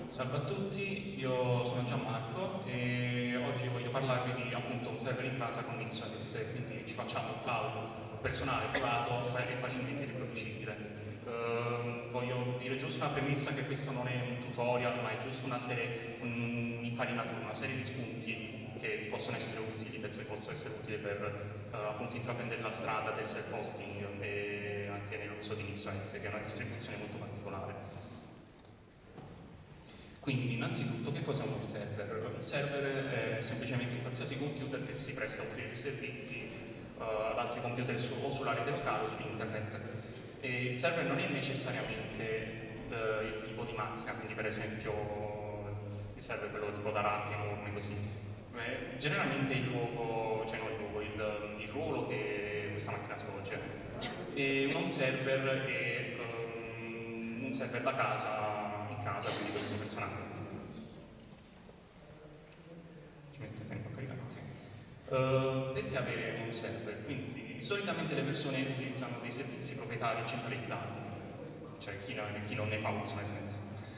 Salve a tutti, io sono Gianmarco e oggi voglio parlarvi di appunto un server in casa con NixOS, quindi ci facciamo un cloud personale, privato e facilmente riproducibile. Voglio dire giusto una premessa che questo non è un tutorial, ma è giusto una serie, un'infarinatura, una serie di spunti che vi possono essere utili, penso che possono essere utili per appunto intraprendere la strada del self-hosting e anche nell'uso di NixOS, che è una distribuzione molto particolare. Quindi, innanzitutto, che cos'è un server? Un server è semplicemente un qualsiasi computer che si presta a offrire servizi ad altri computer o sulla rete locale o su internet. E il server non è necessariamente il tipo di macchina, quindi per esempio il server quello tipo da rack enorme così. Generalmente il luogo, cioè non il luogo, il ruolo che questa macchina svolge. E un server è un server da casa, in casa, quindi per uso personale. Ci mette tempo a caricare, ok. Perché avere un server? Quindi solitamente le persone utilizzano dei servizi proprietari centralizzati, cioè chi non ne fa uso nel senso.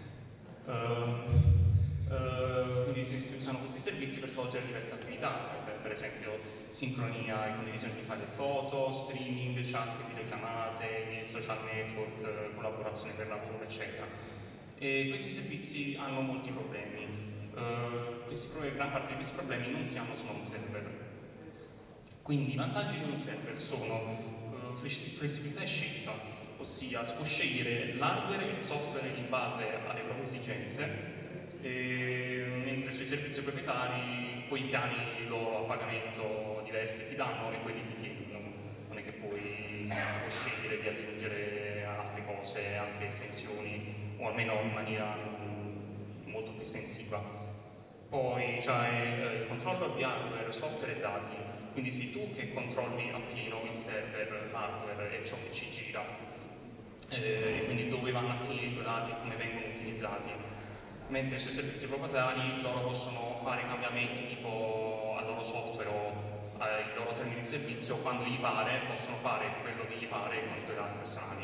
Quindi si usano questi servizi per svolgere diverse attività, per esempio sincronia e condivisione di file e foto, streaming, chat, videochiamate, social network, collaborazione per lavoro, eccetera. E questi servizi hanno molti problemi. Gran parte di questi problemi non si hanno su un server. Quindi i vantaggi di un server sono flessibilità e scelta, ossia si può scegliere l'hardware e il software in base alle proprie esigenze, mentre sui servizi proprietari quei piani loro a pagamento diversi ti danno e quelli ti chiedono. Non è che puoi scegliere di aggiungere altre cose, altre estensioni, o almeno in maniera molto più estensiva. Poi c'è il controller di hardware, software e dati, quindi sei tu che controlli appieno il server, l'hardware e ciò che ci gira, e quindi dove vanno a finire i tuoi dati e come vengono utilizzati. Mentre sui servizi proprietari loro possono fare cambiamenti tipo al loro software o ai loro termini di servizio quando gli pare, possono fare quello che gli pare con i tuoi dati personali.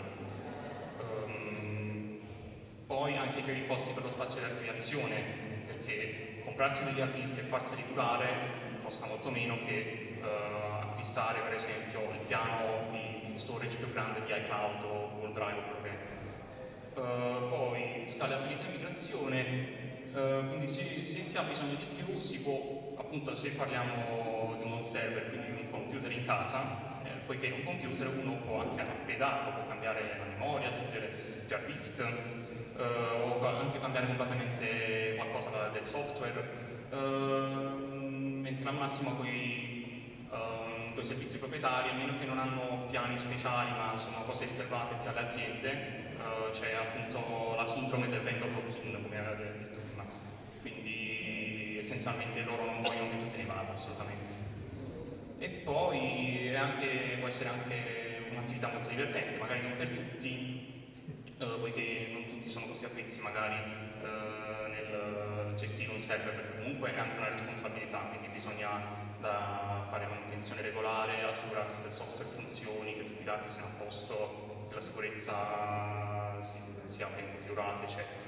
Poi anche i costi per lo spazio di archiviazione, perché comprarsi degli hard disk e farseli durare costa molto meno che acquistare per esempio il piano di storage più grande di iCloud o Google Drive o quello che è. Poi scalabilità e migrazione, quindi se si ha bisogno di più si può, appunto se parliamo di un server, quindi di un computer in casa, poiché in un computer uno può anche upgradarlo, può cambiare la memoria, aggiungere più hard disk, o anche cambiare completamente qualcosa del software, mentre al massimo quei servizi proprietari, a meno che non hanno piani speciali ma sono cose riservate più alle aziende, c'è appunto la sindrome del vendor lock-in, come avete detto prima, quindi essenzialmente loro non vogliono che tu te ne vada assolutamente. E poi può essere anche un'attività molto divertente, magari non per tutti, poiché non tutti sono così avvezzi magari nel gestire un server, perché comunque è anche una responsabilità, quindi bisogna fare manutenzione regolare, assicurarsi che il software funzioni, che tutti i dati siano a posto, che la sicurezza sia ben configurata, eccetera.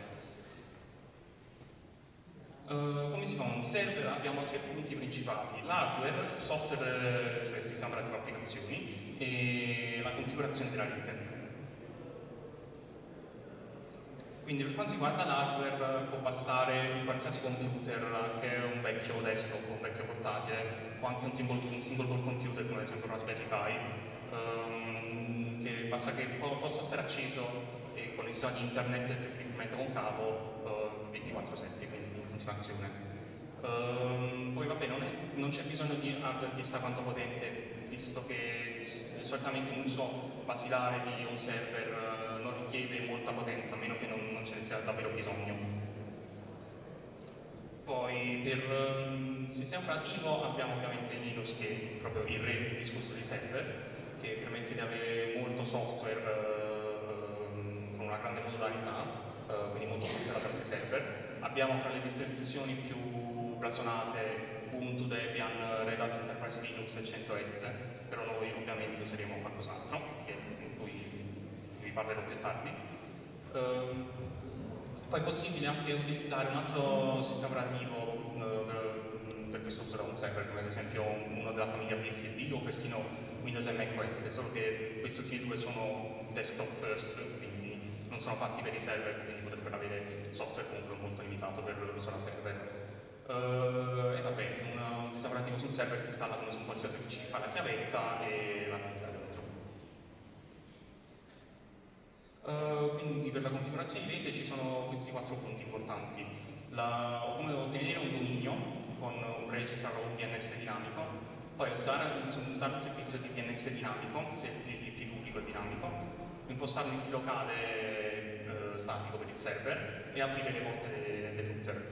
Come si fa un server? Abbiamo tre punti principali: l'hardware, il software, cioè il sistema operativo applicazioni, e la configurazione della rete. Quindi per quanto riguarda l'hardware può bastare un qualsiasi computer, anche un vecchio desktop, un vecchio portatile, o anche un single board computer come ad esempio un Raspberry Pi, che basta che possa essere acceso e connessione ad internet, preferibilmente con cavo, 24/7, quindi in continuazione. Poi vabbè, non c'è bisogno di hardware chissà quanto potente, visto che solitamente un uso basilare di un server non richiede molta potenza, a meno che non ce ne sia davvero bisogno. Poi per il sistema operativo abbiamo ovviamente Linux, che è proprio il re del discorso di server, che permette di avere molto software con una grande modularità, quindi molto supportato da tanti server. Abbiamo fra le distribuzioni più blasonate Ubuntu, Debian, Red Hat Enterprise Linux e CentOS, però noi ovviamente useremo qualcos'altro, di cui vi parlerò più tardi. Poi è possibile anche utilizzare un altro sistema operativo per questo uso da un server, come ad esempio uno della famiglia BSD o persino Windows e macOS, solo che questi ultimi due sono desktop first, quindi non sono fatti per i server, quindi potrebbero avere software comunque molto limitato per l'uso da server. E vabbè, un sistema operativo sul server si installa come su un qualsiasi PC, fa la chiavetta e la configura dentro. Quindi per la configurazione di rete ci sono questi 4 punti importanti. Come ottenere un dominio con un registrar o un DNS dinamico, poi usare un servizio di DNS dinamico, se l'IP pubblico è dinamico, impostare un IP locale statico per il server e aprire le porte del router.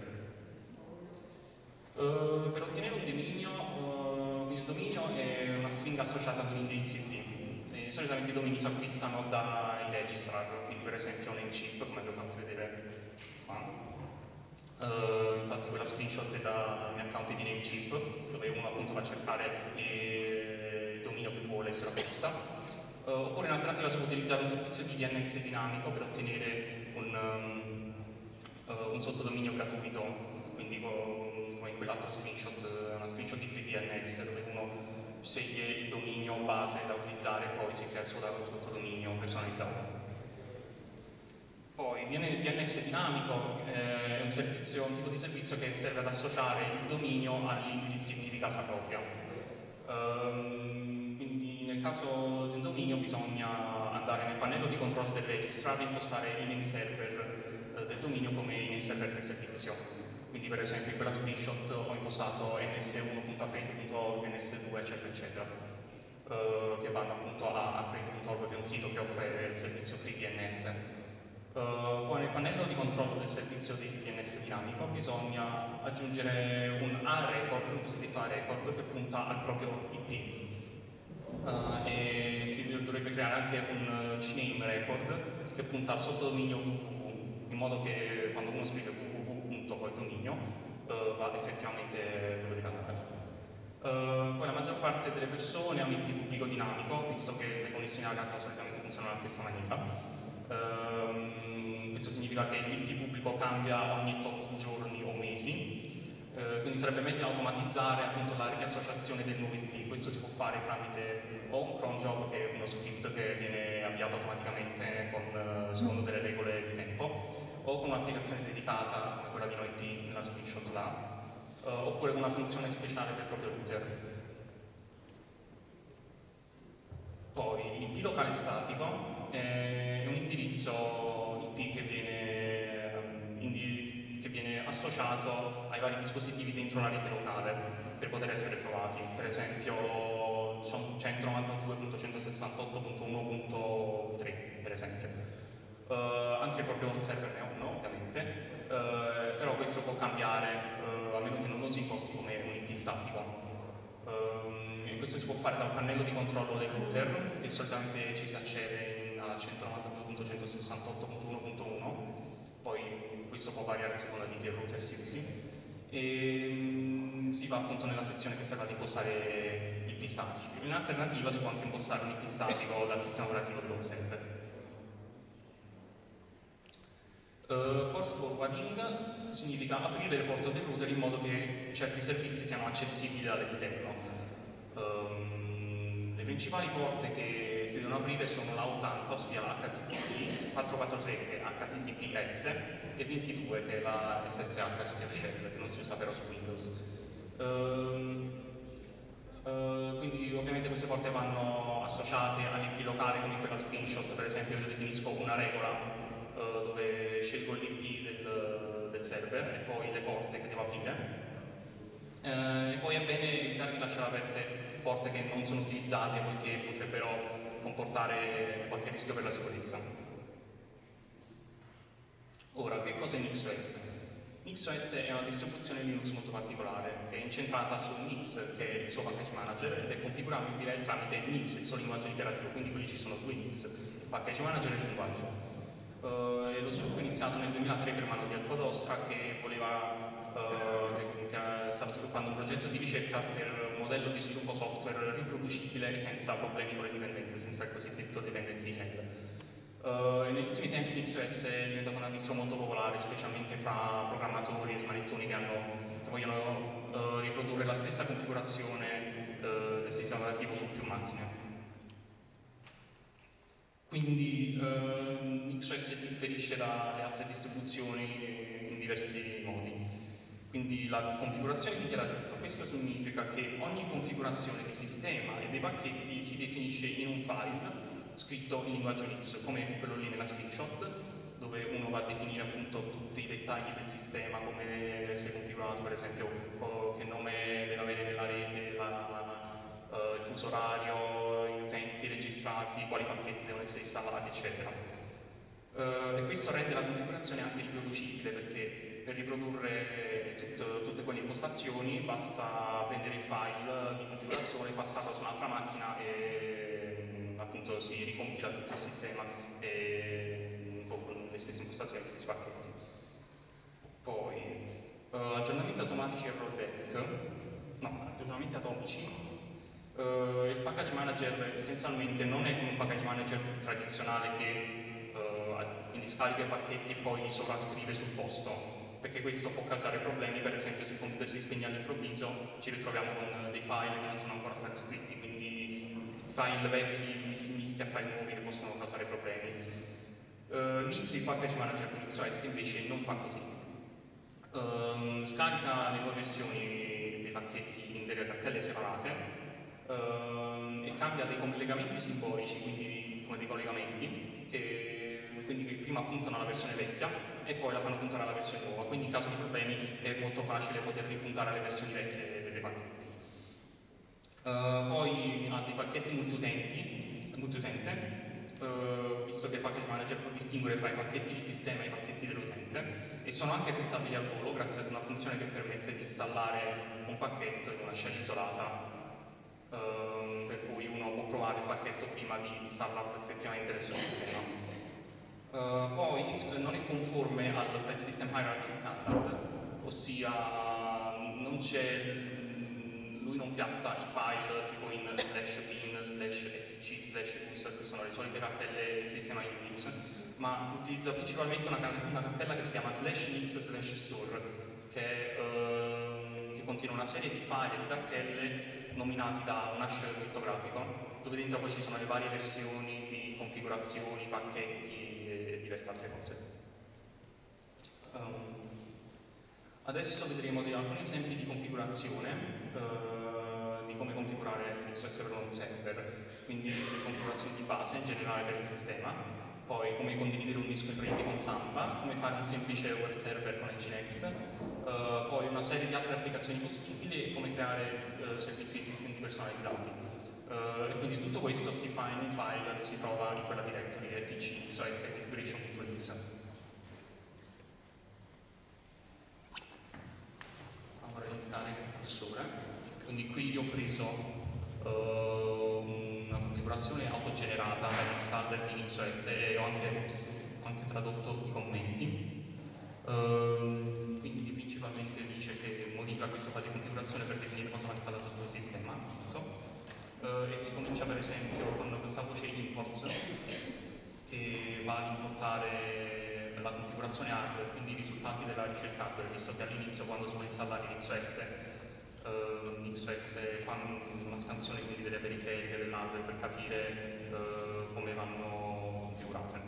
Per ottenere un dominio, il dominio è una stringa associata ad un indirizzo IP. Solitamente i domini si acquistano dai registrar, quindi per esempio Namecheap, come vi ho fatto vedere qua. Infatti quella screenshot è dal mio account di Namecheap, dove uno appunto va a cercare il dominio che vuole sulla pista. Oppure in alternativa si può utilizzare un servizio di DNS dinamico per ottenere un sottodominio gratuito, quindi come in quell'altra screenshot, una screenshot di FreeDNS, dove uno sceglie il dominio base da utilizzare e poi si crea il suo sottodominio personalizzato. Poi DNS dinamico è un tipo di servizio che serve ad associare il dominio all'indirizzo IP di casa propria. Quindi nel caso di un dominio bisogna andare nel pannello di controllo del registrar e impostare i name server del dominio come i name server del servizio. Quindi per esempio in quella screenshot ho impostato ns1.freight.org, ns2 eccetera eccetera, che vanno appunto a freight.org, che è un sito che offre il servizio FreeDNS. Poi nel pannello di controllo del servizio di DNS dinamico bisogna aggiungere un A-record, un cosiddetto A-record che punta al proprio IP. E si dovrebbe creare anche un CNAME record che punta al sottodominio www, in modo che quando uno scrive poi dominio va effettivamente dove deve andare. Poi la maggior parte delle persone ha un IP pubblico dinamico, visto che le connessioni a casa solitamente funzionano in questa maniera. Questo significa che l'IP pubblico cambia ogni tot giorni o mesi, quindi sarebbe meglio automatizzare appunto la riassociazione del nuovo IP. Questo si può fare tramite o un cron job, che è uno script che viene avviato automaticamente secondo delle regole di tempo, o con un'applicazione dedicata come quella di NoIP nella screenshot là, oppure con una funzione speciale del proprio router. Poi l'IP locale statico è un indirizzo IP che viene associato ai vari dispositivi dentro la rete locale per poter essere trovati. Per esempio 192.168.1.3 per esempio. Anche proprio un server ne ha uno, ovviamente, però questo può cambiare a meno che non lo si imposti come un IP statico. E questo si può fare dal pannello di controllo del router, che solitamente ci si accede a 192.168.1.1, poi questo può variare a seconda di che router si usi, e si va appunto nella sezione che serve ad impostare IP statici. In alternativa si può anche impostare un IP statico dal sistema operativo del home server. Port forwarding significa aprire le porte del router in modo che certi servizi siano accessibili dall'esterno. Le principali porte che si devono aprire sono la 80, ossia HTTP, 443 che è HTTPS e 22 che è la SSH Secure Shell, che non si usa però su Windows. Quindi ovviamente queste porte vanno associate all'IP locale, come in quella screenshot. Per esempio io definisco una regola dove scelgo l'IP del server e poi le porte che devo aprire. E poi è bene evitare di lasciare aperte porte che non sono utilizzate, poiché potrebbero comportare qualche rischio per la sicurezza. Ora, che cos'è NixOS? NixOS è una distribuzione Linux molto particolare, che è incentrata su Nix, che è il suo package manager, ed è configurabile tramite Nix, il suo linguaggio dichiarativo, quindi qui ci sono due Nix, il package manager e il linguaggio. Lo sviluppo è iniziato nel 2003 per mano di Alcodostra, che stava sviluppando un progetto di ricerca per un modello di sviluppo software riproducibile senza problemi con le dipendenze, senza il cosiddetto dependency hell. Negli ultimi tempi NixOS è diventata una distro molto popolare, specialmente fra programmatori e smanettoni che vogliono riprodurre la stessa configurazione del sistema operativo su più macchine. Quindi NixOS differisce dalle altre distribuzioni in diversi modi. Quindi la configurazione dichiarativa, questo significa che ogni configurazione di sistema e dei pacchetti si definisce in un file scritto in linguaggio Nix, come quello lì nella screenshot, dove uno va a definire appunto tutti i dettagli del sistema, come deve essere configurato, per esempio che nome deve avere nella rete, il fuso orario, gli utenti registrati, quali pacchetti devono essere installati, eccetera. E questo rende la configurazione anche riproducibile, perché per riprodurre tutte quelle impostazioni basta prendere il file di configurazione, passarlo su un'altra macchina e appunto si ricompila tutto il sistema con le stesse impostazioni, gli stessi pacchetti. Poi aggiornamenti automatici e rollback, no, aggiornamenti atomici. Il package manager essenzialmente non è come un package manager tradizionale che quindi scarica i pacchetti e poi li sovrascrive sul posto, perché questo può causare problemi. Per esempio, se il computer si spegne all'improvviso ci ritroviamo con dei file che non sono ancora stati scritti, quindi file vecchi misti a file nuovi che possono causare problemi. Nix, il package manager di NixOS invece non fa così. Scarica le nuove versioni dei pacchetti in delle cartelle separate e cambia dei collegamenti simbolici, quindi come dei collegamenti che quindi prima puntano alla versione vecchia e poi la fanno puntare alla versione nuova, quindi in caso di problemi è molto facile poter ripuntare alle versioni vecchie dei pacchetti. Poi ha dei pacchetti multiutente, visto che il package manager può distinguere fra i pacchetti di sistema e i pacchetti dell'utente, e sono anche testabili al volo grazie ad una funzione che permette di installare un pacchetto in una shell isolata, per cui uno può provare il pacchetto prima di installarlo effettivamente nel suo sistema. Poi non è conforme al file system hierarchy standard, ossia lui non piazza i file tipo in /bin, /etc, /user, che sono le solite cartelle del sistema Unix, ma utilizza principalmente una cartella che si chiama /nix/store, che contiene una serie di file e di cartelle nominati da un hash crittografico, dove dentro poi ci sono le varie versioni di configurazioni, pacchetti e diverse altre cose. Adesso vedremo alcuni esempi di configurazione, di come configurare NixOS per un server, quindi le configurazioni di base in generale per il sistema, poi come condividere un disco in rete con Samba, come fare un semplice web server con Nginx, poi una serie di altre applicazioni possibili e come creare servizi di sistemi personalizzati. E quindi tutto questo si fa in un file che si trova in quella directory etc/configuration.exe. Vorrei indicare il cursore, quindi qui io ho preso una configurazione autogenerata dall'installer di NixOS e ho anche tradotto i commenti. Quindi principalmente dice che modifica questo file di configurazione per definire cosa va installato sul sistema, e si comincia per esempio con questa voce imports che va ad importare la configurazione hardware, quindi i risultati della ricerca hardware, visto che all'inizio quando si vuole installare NixOS fa una scansione quindi delle periferiche dell'hardware per capire come vanno configurate.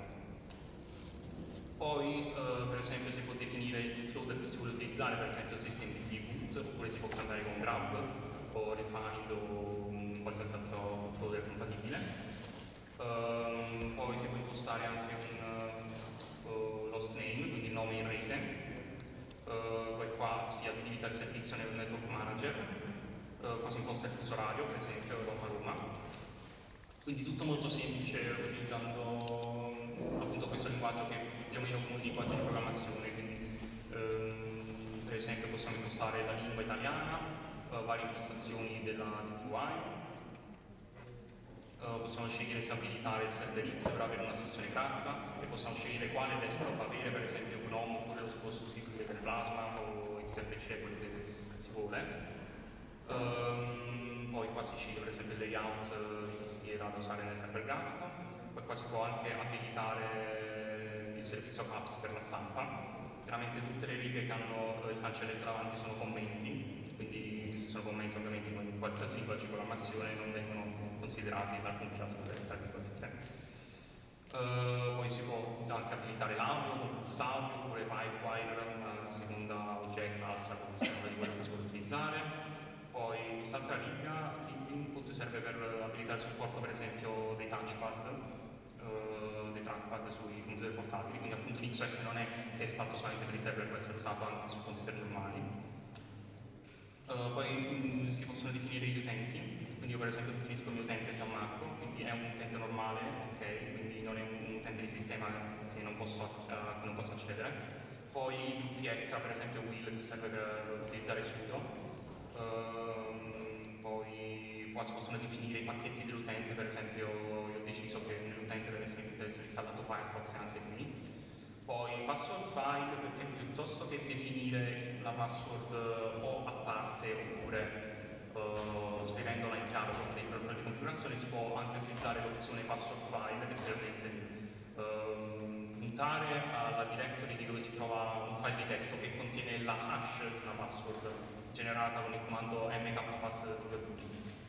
Poi per esempio si può definire il bootloader che si vuole utilizzare, per esempio systemd boot, oppure si può cambiare con grub o refind o qualsiasi altro bootloader compatibile. Poi si può impostare anche un lost name, quindi il nome in rete. Poi qua si abilita il servizio nel network manager, qua si imposta il fuso orario, per esempio Roma. Quindi tutto molto semplice, utilizzando appunto questo linguaggio che è più o meno come un linguaggio di programmazione. Quindi, per esempio possiamo impostare la lingua italiana, varie impostazioni della TTY, possiamo scegliere se abilitare il server X per avere una sessione grafica e possiamo scegliere quale desktop avere, per esempio GNOME, oppure lo si può sostituire per Plasma o XFCE, quello che si vuole. Poi qua si sceglie per esempio il layout di tastiera da usare nel server grafico. poi qua si può anche abilitare il servizio CAPS per la stampa. Chiaramente tutte le righe che hanno il cancelletto davanti sono commenti, quindi se sono commenti ovviamente in qualsiasi linguaggio di programmazione non vengono considerati dal compilatore, tra virgolette. Poi si può anche abilitare l'audio con pulsante oppure pipewire, a seconda oggetto, alza, come di quello che si vuole utilizzare. Poi quest'altra riga, l'input serve per abilitare il supporto per esempio dei trackpad sui computer portatili, quindi appunto l'XOS non è che è fatto solamente per i server, può essere usato anche su computer normali. Poi si possono definire gli utenti, quindi io per esempio definisco il mio utente Gianmarco, quindi è un utente normale, ok? Quindi non è un utente di sistema che non posso accedere. Poi l'UP extra, per esempio Will, che serve per utilizzare sudo. Poi qua si possono definire i pacchetti dell'utente, per esempio io ho deciso che nell'utente deve essere installato Firefox e anche TUI. Poi password file, perché piuttosto che definire la password o a parte oppure scrivendola in chiaro dentro il file di configurazione, si può anche utilizzare l'opzione password file che permette di puntare alla directory di dove si trova un file di testo che contiene la hash di una password generata con il comando mkpass.pd.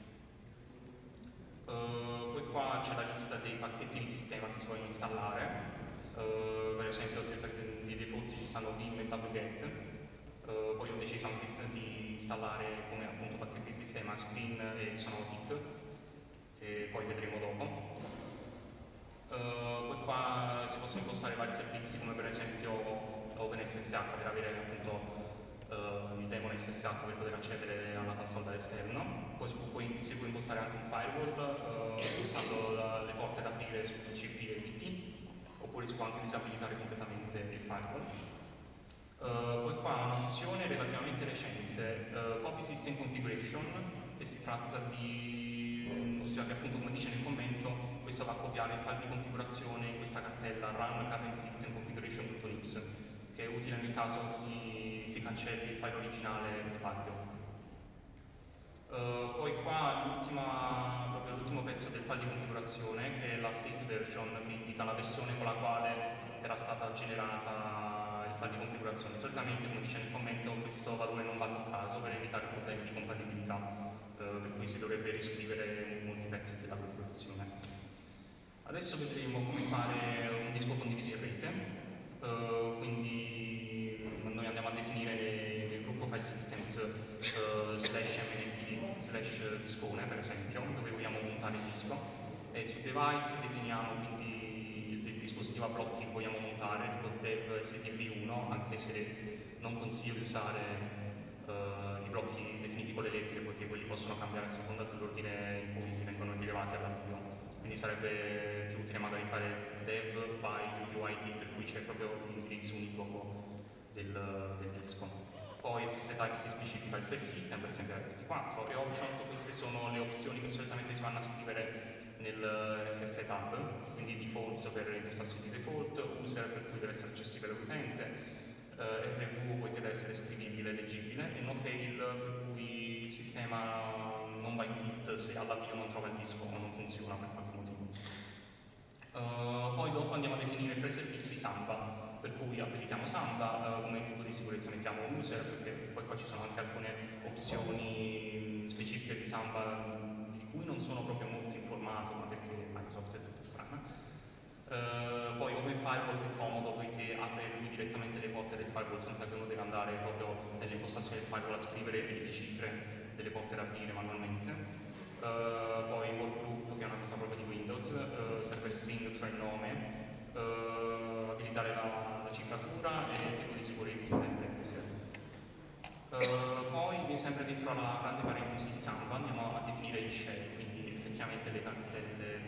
Poi qua c'è la lista dei pacchetti di sistema che si vogliono installare. Per esempio di default ci stanno Vim e wget. Poi ho deciso anche di installare come appunto pacchetti di sistema Screen e Xonotic, che poi vedremo dopo. Poi qua si possono impostare vari servizi come per esempio OpenSSH per avere appunto il daemon SSH per poter accedere alla console dall'esterno. Poi si può impostare anche un firewall usando le porte da aprire su TCP e IP, oppure si può anche disabilitare completamente il firewall. Poi qua un'opzione relativamente recente, Copy System Configuration, che si tratta di, ossia che appunto come dice nel commento, questo va a copiare il file di configurazione in questa cartella run current system configuration.x, che è utile nel caso si cancelli il file originale per sbaglio. Poi qua l'ultimo pezzo del file di configurazione, che è la state version, che indica la versione con la quale era stata generata il file di configurazione. Solitamente, come dice nel commento, questo valore non va toccato per evitare problemi di compatibilità, per cui si dovrebbe riscrivere molti pezzi della configurazione. Adesso vedremo come fare un disco condiviso in rete, quindi noi andiamo a definire nel gruppo file systems /mnt/discone per esempio, dove vogliamo montare il disco, e su device definiamo quindi il dispositivo a blocchi che vogliamo montare, tipo dev stv1, anche se non consiglio di usare i blocchi definiti con le lettere, poiché quelli possono cambiare a seconda dell'ordine in cui vengono rilevati all'avvio. Quindi sarebbe più utile magari fare dev by UID, per cui c'è proprio l'indirizzo univoco del disco. Poi fs-type si specifica il file system, per esempio rst4, e options, queste sono le opzioni che solitamente si vanno a scrivere nel fs-tab, quindi defaults per impostazioni di default, user per cui deve essere accessibile all'utente, rv poiché deve essere scrivibile e leggibile, e no fail per cui il sistema non va in tilt se all'avvio non trova il disco o non funziona per qualche motivo. Poi dopo andiamo a definire fra i servizi Samba, per cui abilitiamo Samba, come tipo di sicurezza mettiamo user, perché poi qua ci sono anche alcune opzioni specifiche di Samba di cui non sono proprio molto informato, ma perché Microsoft è tutta strana. Poi Open Firewall, che è comodo poiché apre lui direttamente le porte del firewall senza che uno deve andare proprio nelle impostazioni del firewall a scrivere le cifre delle porte da aprire manualmente. Poi workgroup, che è una cosa proprio di Windows, server string, cioè il nome, abilitare la cifratura e il tipo di sicurezza sempre user. Poi sempre dentro la grande parentesi di Samba andiamo a definire i shell, quindi effettivamente le cartelle,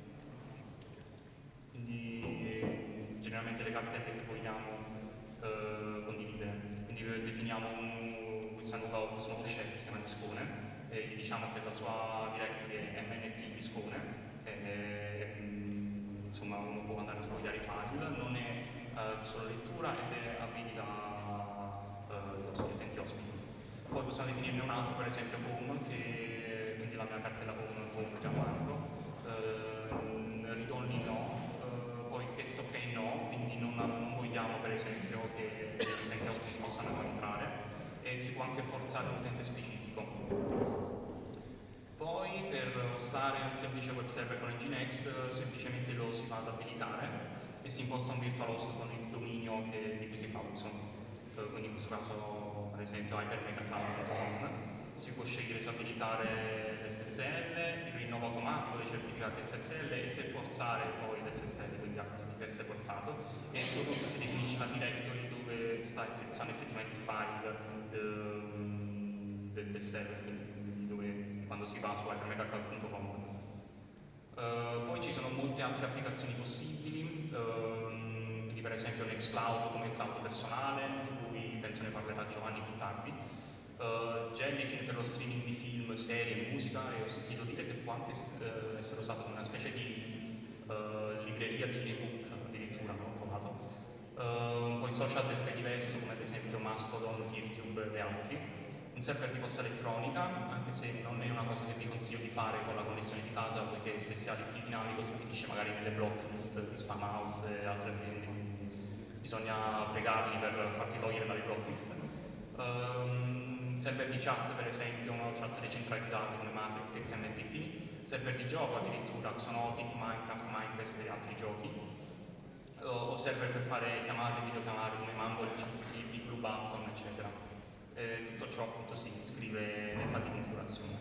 quindi generalmente le cartelle che vogliamo condividere. Quindi definiamo questo nuovo shell che si chiama discone, e gli diciamo che la sua directory è mnt discone, che è, insomma uno può andare a sfogliare i file, non è di solo lettura ed è abilita agli utenti ospiti. Poi possiamo definirne un altro, per esempio home, che quindi la mia cartella home Gianmarco, read only no esempio, che gli utenti ospiti possano entrare, e si può anche forzare un utente specifico. Poi per ostare un semplice web server con Nginx semplicemente lo si va ad abilitare e si imposta un virtual host con il dominio di cui si fa uso. Quindi in questo caso ad esempio hypermegacloud.com. Si può scegliere se abilitare l'SSL, il rinnovo automatico dei certificati SSL e se forzare poi l'SSL, quindi HTTPS forzato, e a questo punto si definisce la directory dove stanno effettivamente i file del server, quindi dove, quando si va su hypermegacloud.com. Poi ci sono molte altre applicazioni possibili, quindi per esempio Nextcloud come cloud personale, di cui penso ne parlerà Giovanni più tardi. Jellyfin per lo streaming di film, serie e musica, e ho sentito dire che può anche essere usato come una specie di libreria di ebook, addirittura, non ho trovato. Poi social del Fediverso come ad esempio Mastodon, Peertube e altri. Un server di posta elettronica, anche se non è una cosa che vi consiglio di fare con la connessione di casa, poiché se si ha il più dinamico si finisce magari nelle blocklist di Spamhaus e altre aziende, quindi bisogna pregarli per farti togliere dalle blocklist. Server di chat per esempio, chat decentralizzati come Matrix, XMPP, server di gioco addirittura, Xonotic, Minecraft, Minetest e altri giochi, o server per fare chiamate, videochiamate come Mumble, Jitsi, Big Blue Button, eccetera. Tutto ciò appunto si iscrive nei file di configurazione.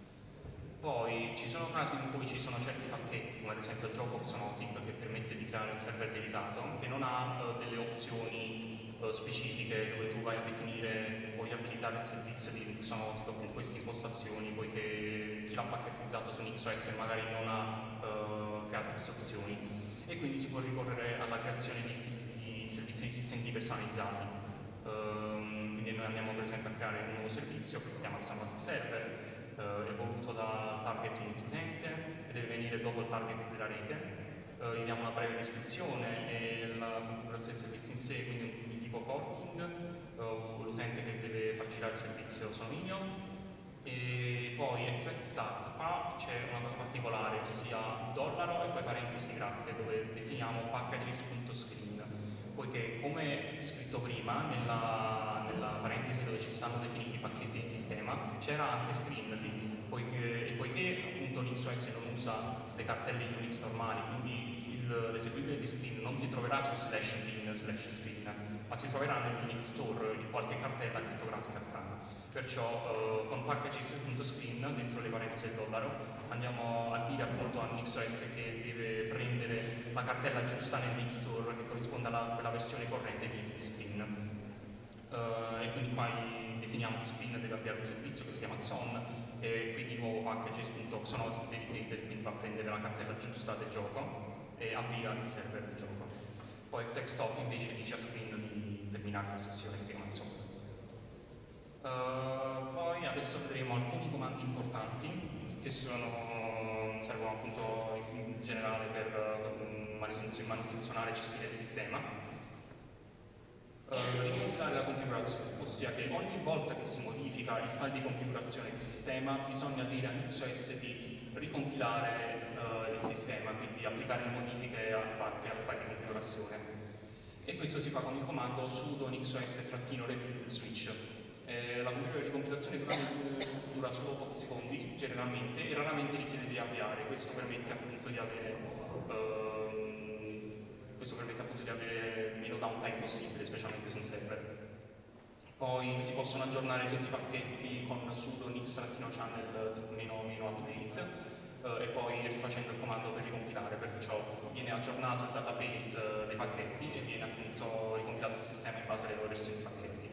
Poi ci sono casi in cui ci sono certi pacchetti, come ad esempio il gioco Xonotic, che permette di creare un server dedicato, che non ha delle opzioni specifiche dove tu vai a definire, vuoi abilitare il servizio di Xonotic con queste impostazioni, poiché chi l'ha pacchettizzato su NixOS magari non ha creato queste opzioni, e quindi si può ricorrere alla creazione di servizi esistenti personalizzati. Quindi noi andiamo per esempio a creare un nuovo servizio che si chiama Xonotic Server, evoluto dal target utente e deve venire dopo il target della rete. Gli diamo una breve descrizione e la configurazione del servizio in sé, quindi di tipo forking, l'utente che deve far girare il servizio sono io, e poi exec start. Qua c'è una cosa particolare, ossia dollaro e poi parentesi graffe, dove definiamo packages.screen, poiché come scritto prima nella parentesi dove ci stanno definiti i pacchetti di sistema c'era anche screen lì, poiché appunto NixOS non usa le cartelle Unix normali, quindi l'eseguibile di screen non si troverà su /bin/screen, ma si troverà nell'Unix store in qualche cartella crittografica strana. Perciò con packages.screen dentro le parentesi del dollaro andiamo a dire appunto a NixOS che deve prendere la cartella giusta nell'Unix store che corrisponde a quella versione corrente di screen. E quindi qua definiamo che screen deve avviare un servizio che si chiama Xon, e quindi nuovo packages.xonotic dedicated, quindi va a prendere la cartella giusta del gioco e avvia il server del gioco. Poi exec stop invece dice a screen di terminare la sessione che si chiama Xon. Poi adesso vedremo alcuni comandi importanti che servono appunto in generale per manutenzionare e gestire il sistema. Ricompilare la configurazione, ossia che ogni volta che si modifica il file di configurazione del sistema bisogna dire a NixOS di ricompilare il sistema, quindi applicare le modifiche fatte al file di configurazione, e questo si fa con il comando sudo nixos-rebuild switch. La ricompilazione dura solo pochi secondi generalmente e raramente richiede di avviare. Questo permette appunto di avere meno downtime possibile, specialmente su un server. Poi si possono aggiornare tutti i pacchetti con sudo nix-channel-update e poi rifacendo il comando per ricompilare, perciò viene aggiornato il database dei pacchetti e viene appunto ricompilato il sistema in base alle nuove versioni di pacchetti.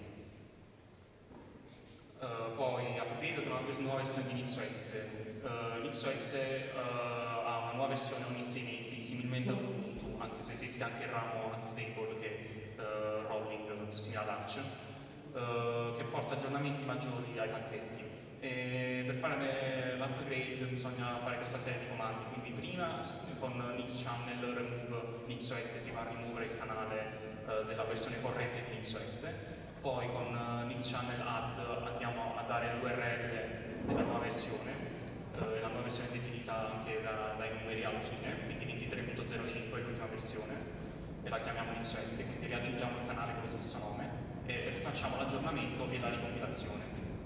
Poi upgrade ad una nuova versione di NixOS. NixOS ha una nuova versione ogni 6 mesi, similmente ad Ubuntu, anche se esiste anche il ramo unstable che è rolling, più simile ad Arch, che porta aggiornamenti maggiori ai pacchetti. E per fare l'upgrade bisogna fare questa serie di comandi, quindi prima con nixchannel remove NixOS si va a rimuovere il canale della versione corrente di NixOS. Poi con nixchannel add andiamo a dare l'URL della nuova versione, la nuova versione è definita anche dai numeri alla fine, quindi 23.05 è l'ultima versione. e la chiamiamo NixOS, quindi riaggiungiamo il canale con lo stesso nome e rifacciamo l'aggiornamento e la ricompilazione.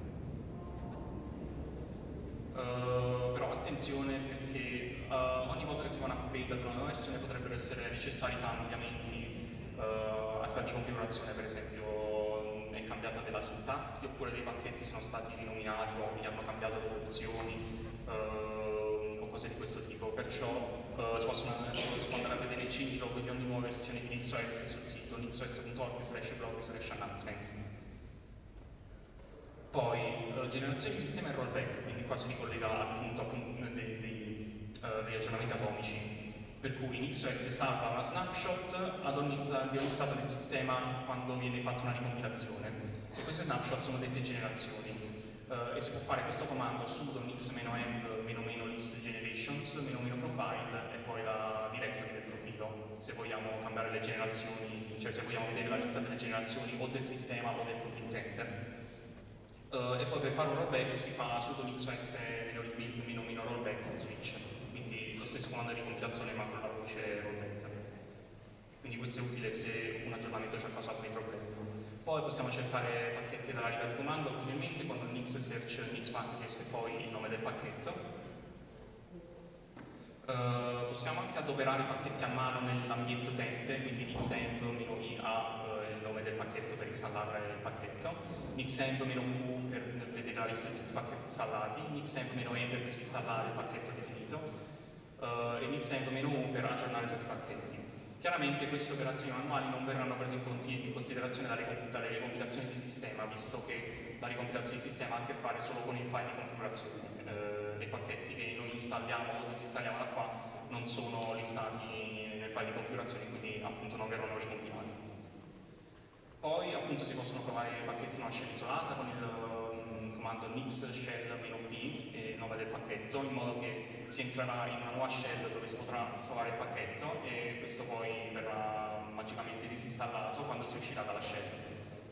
Però attenzione perché ogni volta che si fa un upgrade ad una nuova versione potrebbero essere necessari cambiamenti al file di configurazione, per esempio è cambiata della sintassi oppure dei pacchetti sono stati rinominati o gli hanno cambiato delle opzioni o cose di questo tipo, perciò si possono andare a vedere i changelog di ogni nuova versione di NixOS sul sito nixos.org/blog/announcements. Poi generazione di sistema e rollback, quindi qua si ricollega appunto degli aggiornamenti atomici, per cui NixOS salva una snapshot ad ogni stato del sistema quando viene fatta una ricompilazione, e queste snapshot sono dette generazioni, e si può fare questo comando sudo nix-emp-list generations -profile e poi la directory del profilo, se vogliamo cambiare le generazioni, cioè se vogliamo vedere la lista delle generazioni o del sistema o del profilo utente. E poi per fare un rollback si fa sudo nixos-rebuild-rollback switch, quindi lo stesso comando di compilazione ma con la voce rollback. Quindi questo è utile se un aggiornamento ci ha causato dei problemi. Poi possiamo cercare pacchetti dalla riga di comando facilmente con nix search nix packages e poi il nome del pacchetto. Possiamo anche adoperare i pacchetti a mano nell'ambiente utente, quindi nixemp-i ha il nome del pacchetto per installare il pacchetto, nixemp-q per vedere la lista di tutti i pacchetti installati, nixemp-e per disinstallare il pacchetto definito e nixemp-u per aggiornare tutti i pacchetti. Chiaramente queste operazioni manuali non verranno prese in considerazione dalle ricompilazioni di sistema, visto che la ricompilazione di sistema ha a che fare solo con il file di configurazione. I pacchetti che noi installiamo o disinstalliamo da qua non sono listati nel file di configurazione, quindi appunto non verranno ricompilati. Poi appunto si possono provare pacchetti in una shell isolata con il comando nix shell-b e il nome del pacchetto, in modo che si entrerà in una nuova shell dove si potrà provare il pacchetto e questo poi verrà magicamente disinstallato quando si uscirà dalla shell.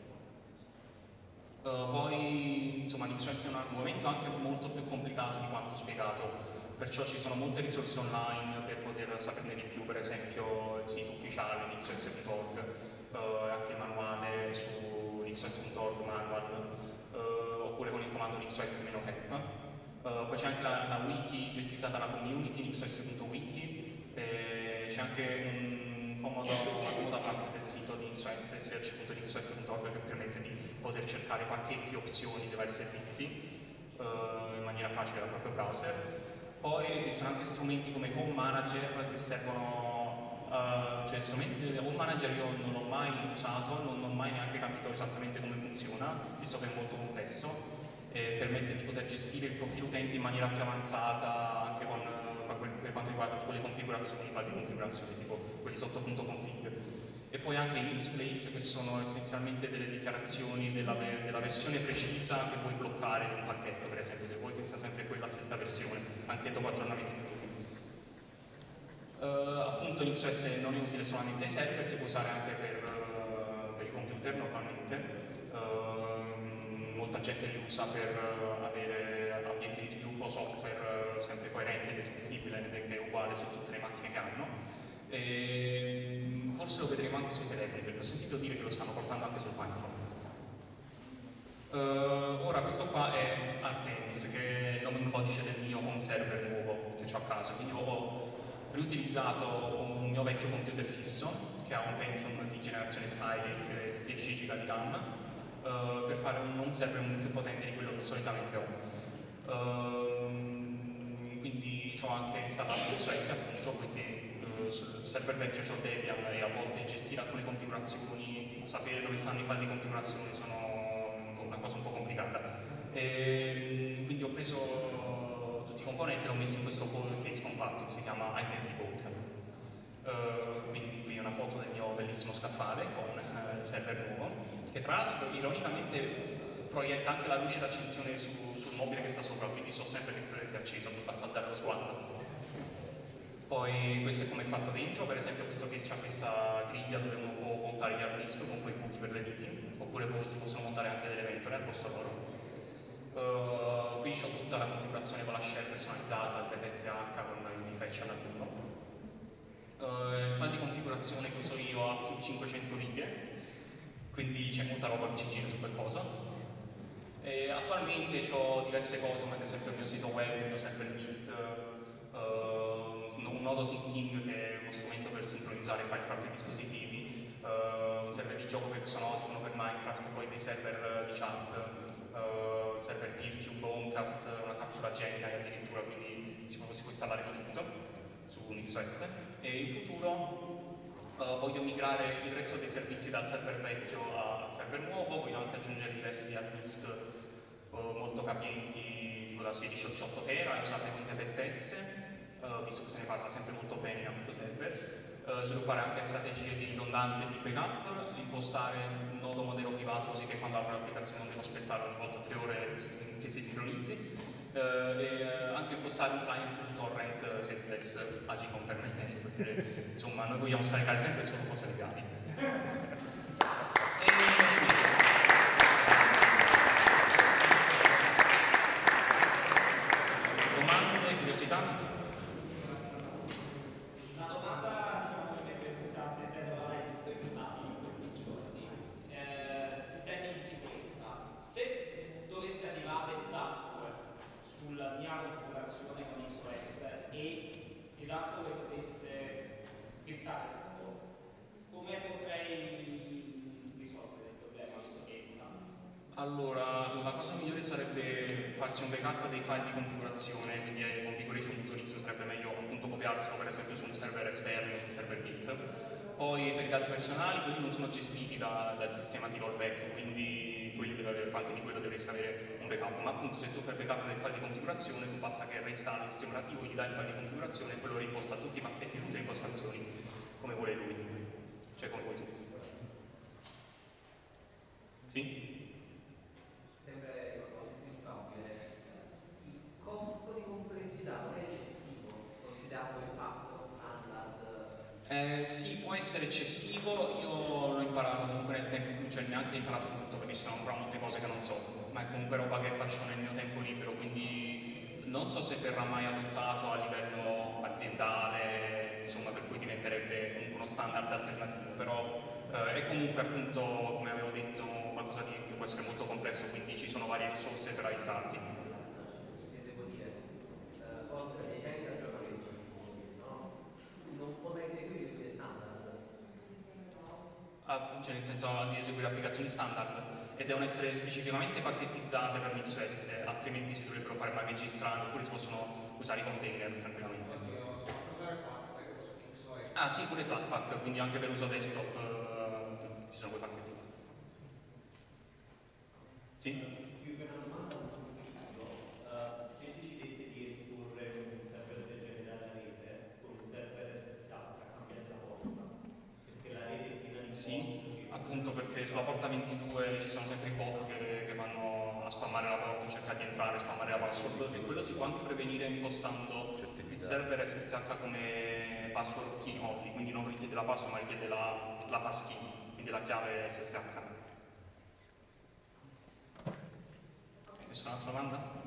Poi insomma NixOS è un argomento anche molto più complicato di quanto spiegato, perciò ci sono molte risorse online per poter saperne di più, per esempio il sito ufficiale nixos.org, anche il manuale su nixos.org manual, oppure con il comando nixos-help. Poi c'è anche la wiki gestita dalla community nixos.wiki, c'è anche una comoda parte del sito di NixOS, search.nixos.org, che permette di poter cercare pacchetti e opzioni dei vari servizi in maniera facile dal proprio browser. Poi esistono anche strumenti come Home Manager che servono, cioè Home Manager io non l'ho mai usato, non ho mai neanche capito esattamente come funziona, visto che è molto complesso, e permette di poter gestire il profilo utente in maniera più avanzata anche per quanto riguarda tipo le configurazioni, i file di configurazione, tipo quelli sotto punto config. E poi anche i nixplates, che sono essenzialmente delle dichiarazioni della versione precisa che vuoi bloccare in un pacchetto, per esempio, se vuoi che sia sempre quella stessa versione, anche dopo aggiornamenti futuri. Appunto NixOS non è utile solamente ai server, si può usare anche per i computer normalmente. Molta gente li usa per avere ambienti di sviluppo software sempre coerente ed estensibile, perché è uguale su tutte le macchine che hanno. E forse lo vedremo anche sui telefoni, perché ho sentito dire che lo stanno portando anche sul iPhone. Ora questo qua è Artemis, che è il nome in codice del mio home server nuovo che ho a casa, quindi ho riutilizzato un mio vecchio computer fisso che ha un Pentium di generazione Skylake e 16 GB di RAM per fare un server più potente di quello che solitamente ho. Quindi ho anche installato NixOS appunto, poiché sul server vecchio c'ho Debian e a volte gestire alcune configurazioni, sapere dove stanno i file di configurazione sono una cosa un po' complicata. Quindi ho preso tutti i componenti e l'ho messo in questo case compatto che si chiama iTemplebook. Quindi qui una foto del mio bellissimo scaffale con il server nuovo, che tra l'altro ironicamente proietta anche la luce d'accensione sul mobile che sta sopra, quindi so sempre che è acceso, mi basta alzare lo sguardo. Poi questo è come è fatto dentro, per esempio questo case ha questa griglia dove uno può montare gli hard disk con quei buchi per le viti, oppure si possono montare anche delle ventole al posto loro. Qui ho tutta la configurazione con la shell personalizzata, ZSH con il fetch all'aggiungo. Il file di configurazione che uso io ha più di 500 righe, quindi c'è molta roba che ci gira su quel coso. E attualmente ho diverse cose, come ad esempio il mio sito web, il mio server Git, un nodo Syncing che è uno strumento per sincronizzare i file tra più dispositivi, un server di gioco per Xonautic, uno per Minecraft, poi dei server di chat, server Peertube, Homecast, una capsula Gemini addirittura, quindi si può installare di tutto su NixOS. E in futuro voglio migrare il resto dei servizi dal server vecchio al server nuovo, voglio anche aggiungere diversi hard disk molto capienti, tipo da 16-18 tera, usate con ZFS, visto che se ne parla sempre molto bene in questo server. Sviluppare anche strategie di ridondanza e di backup, impostare un nodo modello privato così che quando apro l'applicazione non devo aspettare ogni volta 3 ore che si sincronizzi, e anche impostare un client di torrent headless Agicom permettendo, perché insomma noi vogliamo scaricare sempre solo cose legali. Domande, curiosità? Sulla mia configurazione con XOS e il ransomware potesse dettare tutto, come potrei risolvere il problema visto che Allora, la cosa migliore sarebbe farsi un backup dei file di configurazione, quindi configuration.x sarebbe meglio appunto copiarselo per esempio su un server esterno, su un server Git. Poi per i dati personali, quelli non sono gestiti dal sistema di rollback, quindi anche di quello dovresti avere un backup, ma appunto se tu fai il backup del file di configurazione, tu basta che reinstalli il sistema operativo, gli dai il file di configurazione e quello reimposta tutti i pacchetti, tutte le impostazioni come vuole lui, cioè come vuoi tu. Sì? Sempre inevitabile. Il costo di complessità non è eccessivo, considerato il patto standard? Sì, può essere eccessivo, io l'ho imparato comunque nel tempo, cioè neanche imparato tutto perché ci sono ancora molte cose che non so, ma è comunque roba che faccio nel mio tempo libero, quindi non so se verrà mai adottato a livello aziendale, insomma, per cui diventerebbe comunque uno standard alternativo, però è comunque appunto, come avevo detto, qualcosa di che può essere molto complesso, quindi ci sono varie risorse per aiutarti. Che devo dire, oltre ai piani di aggiornamento no? Non potrai seguire tutti gli standard. Cioè nel senso di eseguire applicazioni standard e devono essere specificamente pacchettizzate per NixOS, altrimenti si dovrebbero fare packaggi strani oppure si possono usare i container tranquillamente. Ah sì, pure Flatpak, quindi anche per uso desktop ci sono quei pacchetti. Sì? Più che una domanda, un consiglio, se ci decidete di esporre un server del genere alla rete, con un server SSH cambiate la porta, perché la rete è piena di sì, appunto perché sulla porta 22 ci sono sempre i bot che vanno a spammare la porta, cercare di entrare, spammare la password, e quello si può anche prevenire impostando il server SSH come password key only, quindi non richiede la password ma richiede la passkey, quindi la chiave SSH. Nessuna altra domanda?